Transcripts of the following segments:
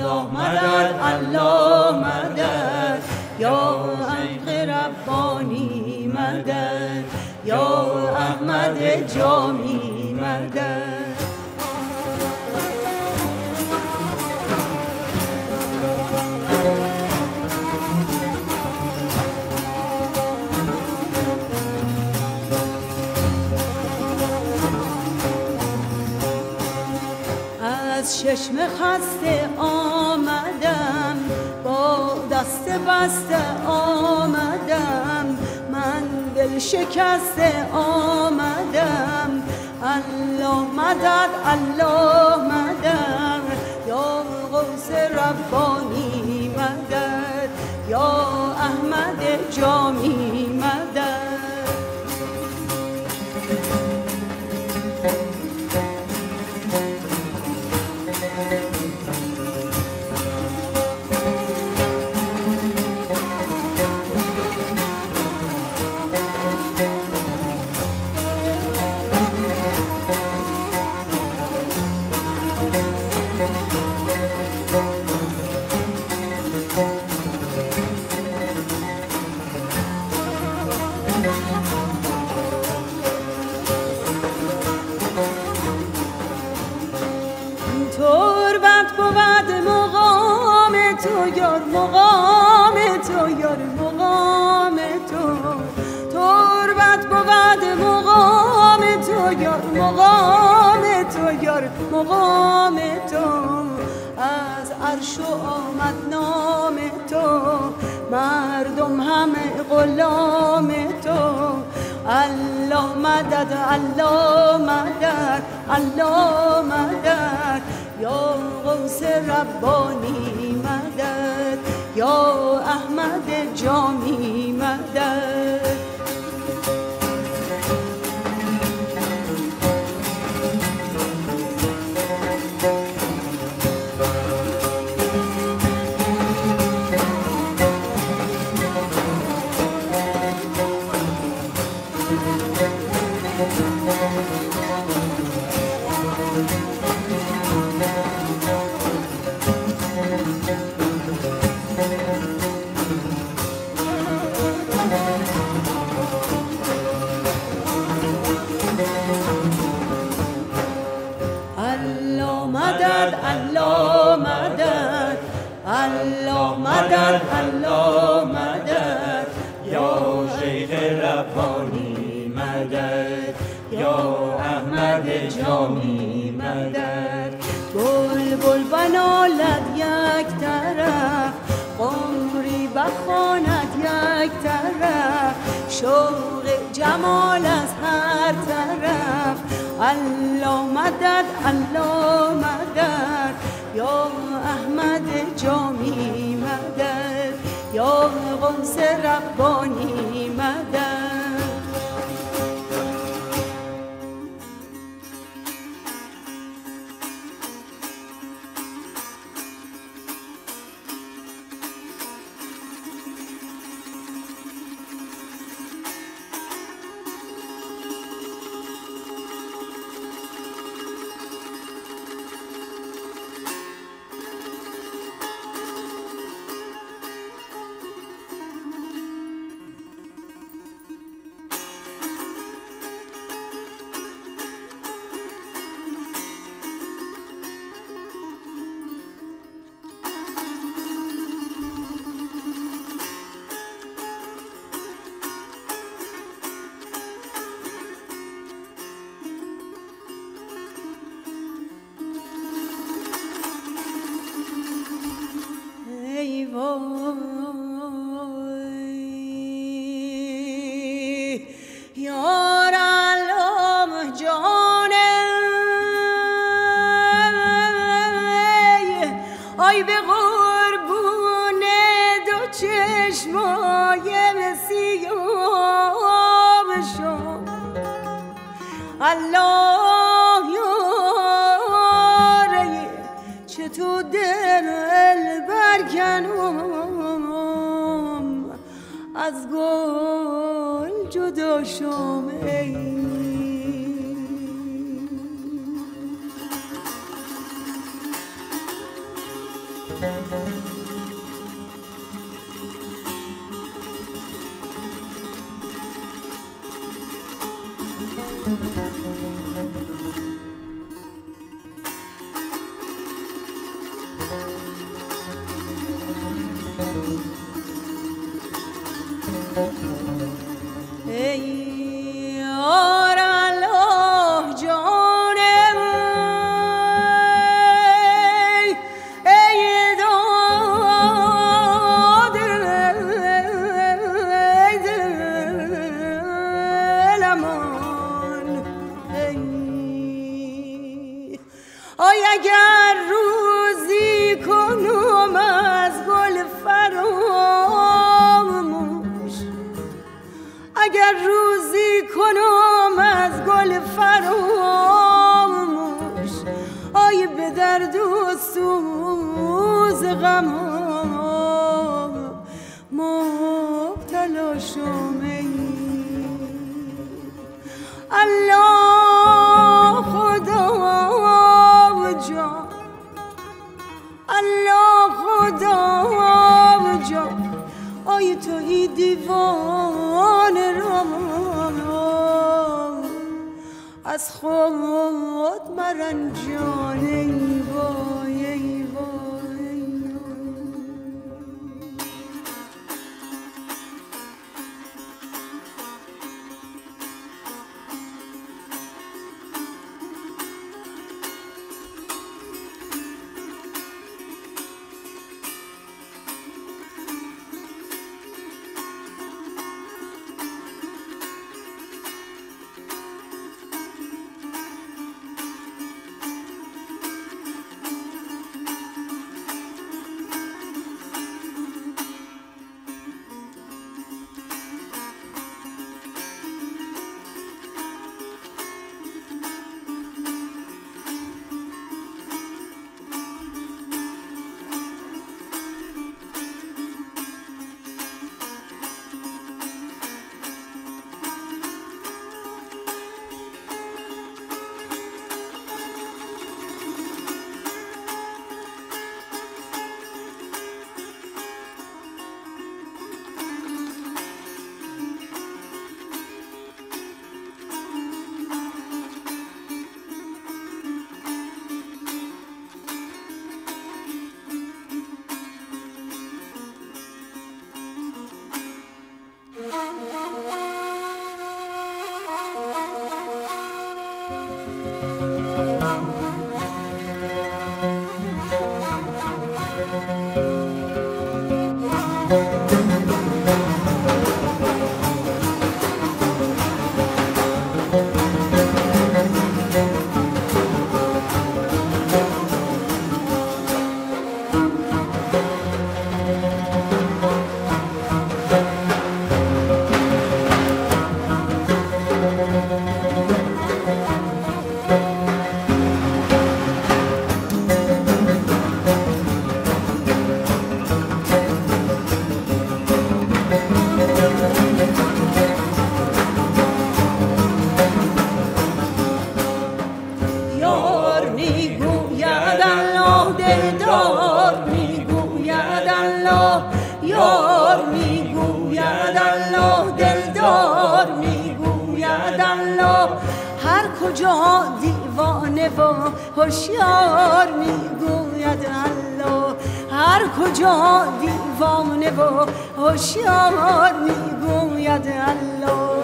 الله مدد الله مدد یا حق ربانی مدد یا احمد جامی مدد از چشم خسته آمدم با دست بسته آمدم من دل شکسته آمدم الله مدد الله مدد یا غوث ربانی مدد یا احمد جامی مدد تربت بود مقام تو یار مقام تو یار مقام تو تربت بود مقام تو یار مقام تو یار مقام تو از عرش آمد نام تو مردم همه غلام تو الله مدد الله مدد الله مدد یا غوث ربانی مدد یا احمد جامی مدد الله مدد الله مدد الله مدد یا شیخ ربانی مدد یا احمد جامی مدد بلبل بنالد یک طرف قمری بخواند یک طرف شوق جمال از هر طرف الله مدد الله مدد یا احمد جامی مدد یا غوث ربانی مدد ای به قربون دو چشمای سیاه شو الله یاره چه تو دل برکنم از گل جدا شم ای از خود مرنجان ای وای ای وای. کجا دیوانه و هوشیار میگوید الله، هر کجا دیوانه و هوشیار میگوید الله.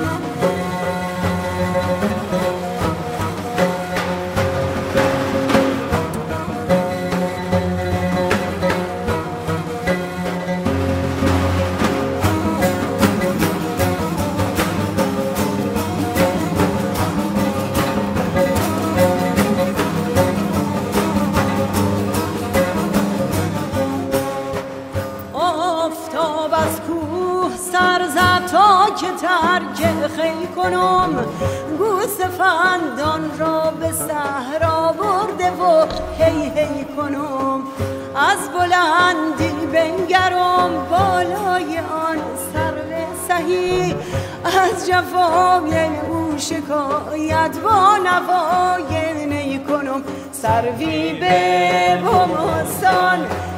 که ترک خی کنم، گوسفندان را به صحرا برده و هی هی کنم. از بلندی بنگرم بالای آن سرو سهی، از جفای او شکایت با نوای نی کنم. سروی به بوستان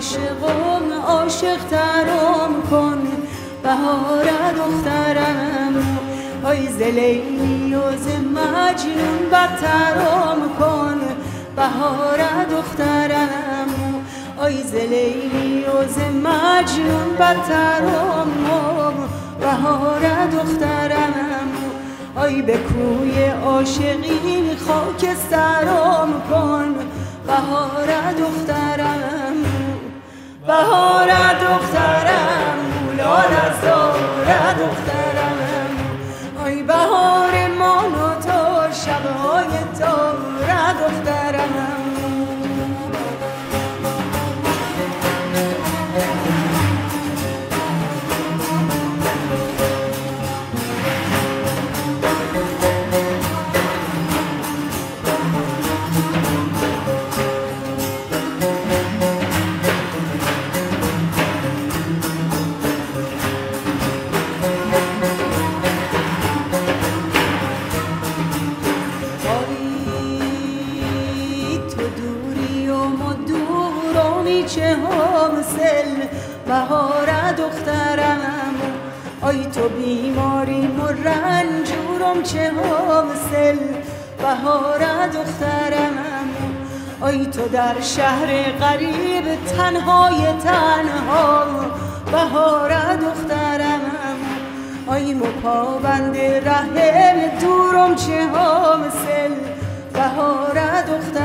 عاشقم عاشق ترم کن بهار دخترم آی ز لیلی و ز مجنون بدترم کن بهار دخترم آی ز لیلی و ز مجنون بدترم بهار دخترم آی به کوی عاشقی خاکسترم کن بهار دخترم بهار دخترم لال از دار دخترم آی بهار من و تو شبهای تار دخترم چه حاصل بهار دخترم آی تو بیماریم و رنجورم چه حاصل بهار دخترم آی تو در شهر غریب تنهای تنها بهار دخترم آی مپابند رحم دورم چه حاصل بهار دخترم